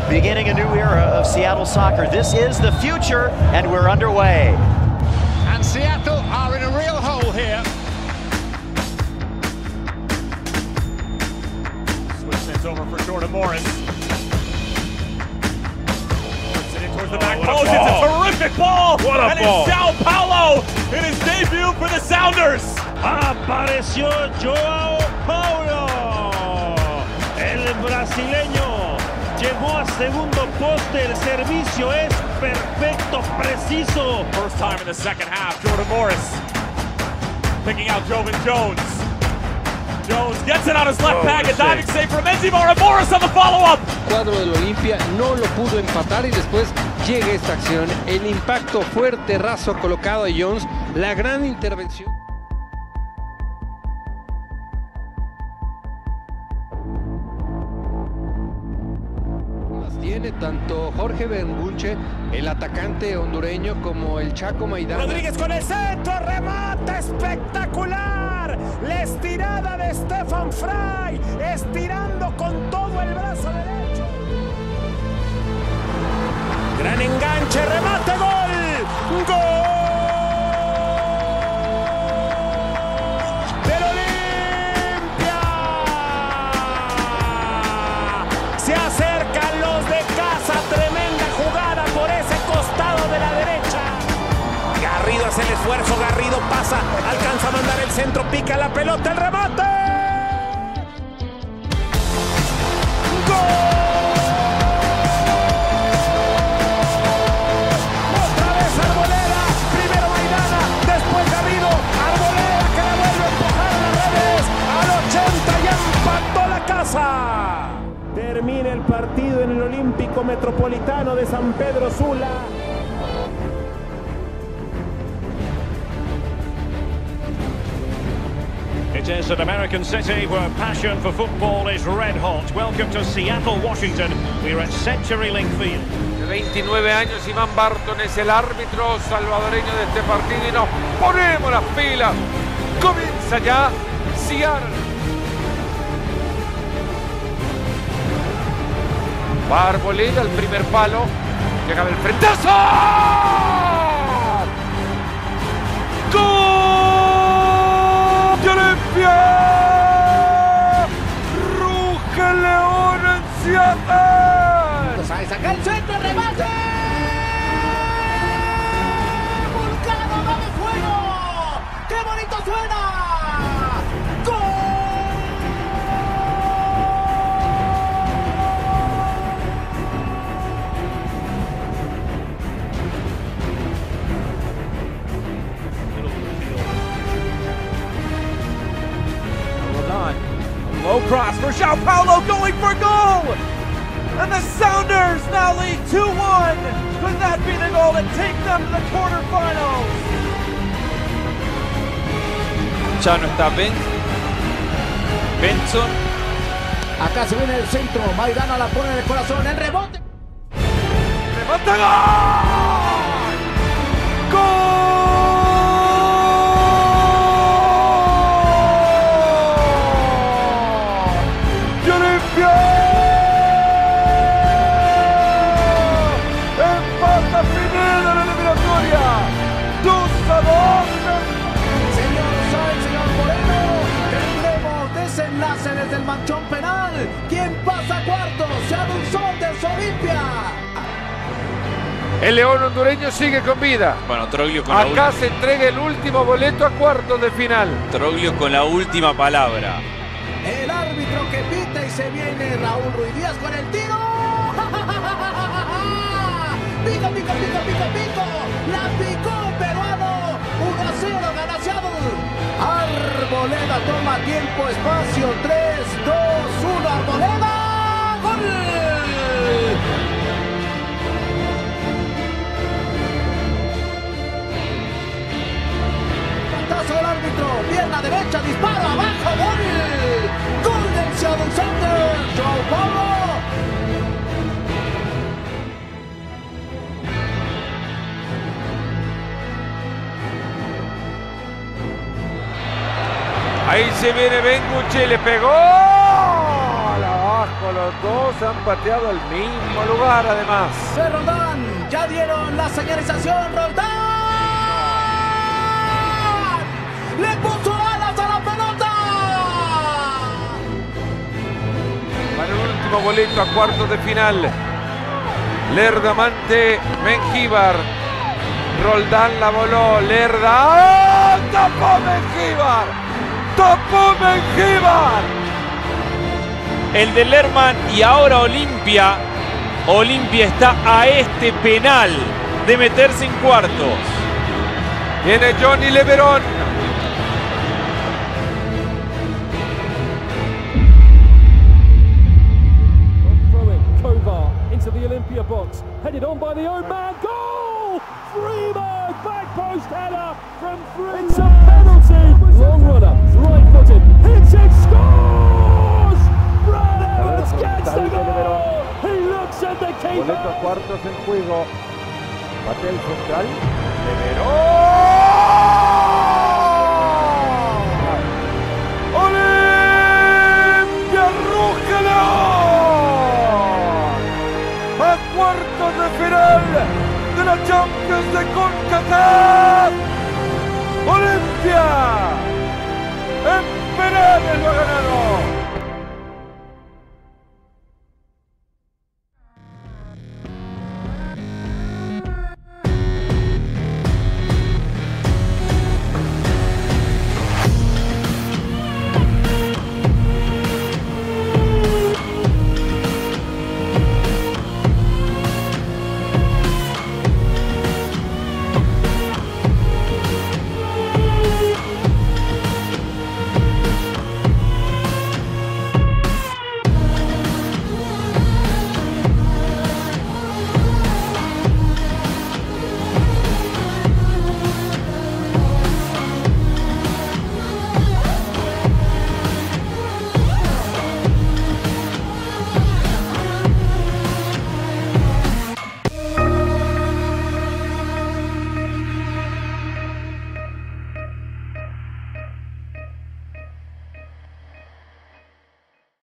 beginning a new era of Seattle soccer. This is the future, and we're underway. And Seattle are in a real hole here. Switch this over for Jordan Morris. Puts it in towards the back post. It's a terrific ball. What a ball. And it's Sao Paulo in his debut for the Sounders. Apareció Joao Paulo. El brasileño llegó a segundo poste. El servicio es perfecto, preciso. First time in the second half, Jordan Morris picking out Jovan Jones. Jones gets it on his left back, a diving save from Enzimar, and Morris on the follow-up. El cuadro del Olimpia no lo pudo empatar y después llega esta acción. El impacto fuerte, raso colocado a Jones, la gran intervención. Tiene tanto Jorge Benguche, el atacante hondureño, como el Chaco Maidana. Rodríguez con el centro, remate espectacular. La estirada de Stefan Frey, estirando con todo el brazo derecho. Gran enganche, remate, gol. ¡Gol! ¡Del Olimpia! Se acercan los de casa, tremenda jugada por ese costado de la derecha. Garrido hace el esfuerzo, Garrido pasa, alcanza a mandar el centro, pica la pelota, el remate. ¡Gol! Otra vez Arboleda, primero Maidana, después Garrido, Arboleda que la vuelve a empujar a las redes, al 80 ya empató la casa. Termina el partido en el Olímpico Metropolitano de San Pedro Sula. It is an American city where passion for football is red hot. Welcome to Seattle, Washington. We're at CenturyLink Field. De 29 años, Iván Barton es el árbitro salvadoreño de este partido y nos ponemos las pilas. Comienza ya Seattle. Va Arboleda, el primer palo. Llega el frentazo. ¡Gol de Olimpia! ¡Ruge el León en Seattle! Saca el centro, remate. Vulcano va de fuego. ¡Qué bonito suena! Low cross for Sao Paulo, going for goal! And the Sounders now lead 2-1. Could that be the goal to take them to the quarterfinals? Ya no está Benson. Acá se viene el centro, Maidana la pone en el corazón, el rebote. ¡Remate, gol! ¡Gol! Empata primero la eliminatoria. 2-2. Señor Sáenz, señor Moreno, tendremos desenlace desde el manchón penal. ¿Quién pasa a cuartos? Seattle Sounders, Olimpia. El León hondureño sigue con vida. Bueno, Troglio con Acá se entrega el último boleto a cuartos de final. Troglio con la última palabra. El árbitro que pita y se viene Raúl Ruiz Díaz con el tiro. Pico, pico, pico, pico, pico. La picó el peruano. 1-0 gana Seattle. Arboleda toma tiempo, espacio. 3, 2, 1. Arboleda. ¡Gol! Patazo del árbitro. Pierna derecha, disparo abajo. ¡Gol! ¡Gol del Seattle Sounders! ¡Joao Paulo! Ahí se viene Benguche, le pegó. ¡La abajo los dos, han pateado al mismo lugar además. De Roldán, ya dieron la señalización, Roldán. Le puso alas a la pelota. Para el último boleto a cuartos de final. Lerda ante Mengíbar. Roldán la voló. Lerda. ¡Oh! ¡Tapó Mengíbar! ¡Tapó Mengíbar! El de Lerman y ahora Olimpia. Olimpia está a este penal de meterse en cuartos. Viene Johnny Leverón. Into the Olimpia box, headed on by the own man. Goal! Freeberg, back post header from Freeberg. It's a penalty. Long runner, right footed, hits it, scores! Brad Evans gets the goal. He looks at the keeper. Boleto a cuartos en juego. Patea el central. Olimpia Rúgelo. A cuartos de final de la Champions de CONCACAF.